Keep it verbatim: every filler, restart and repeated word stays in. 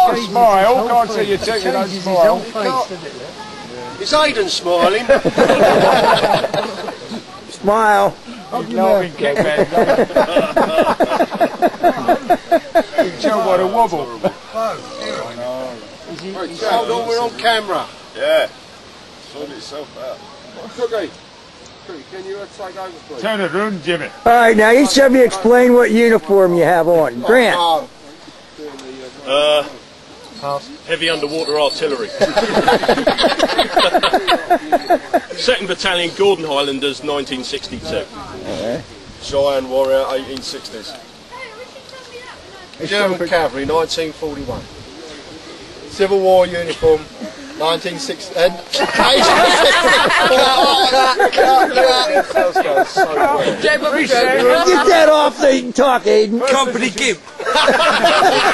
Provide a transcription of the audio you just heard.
Don't smile, can't see your teeth, don't smile. Is Aidan smiling? Smile. He's laughing, get back. You can tell by the wobble. Hold on, we're on camera. Yeah. Sort itself out. Cookie, Cookie, can you uh, take over, please? Turn it around, Jimmy. All right, now each of you explain what uniform you have on. Grant. Uh, heavy underwater artillery. Second Battalion, Gordon Highlanders, nineteen sixty-two. Okay. Cheyenne Warrior, eighteen sixties. German Cavalry, nineteen forty-one. Civil War uniform, nineteen sixty. Uh, Get that off so you can talk, Aiden. Company Gimp.